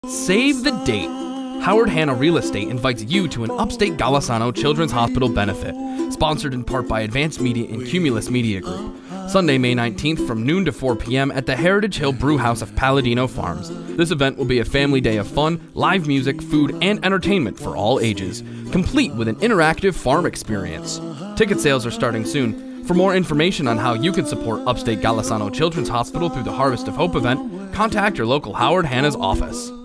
Save the date. Howard Hanna Real Estate invites you to an Upstate Golisano Children's Hospital benefit, sponsored in part by Advanced Media and Cumulus Media Group. Sunday, May 19th from noon to 4 p.m. at the Heritage Hill Brewhouse of Paladino Farms. This event will be a family day of fun, live music, food, and entertainment for all ages, complete with an interactive farm experience. Ticket sales are starting soon. For more information on how you can support Upstate Golisano Children's Hospital through the Harvest of Hope event, contact your local Howard Hanna's office.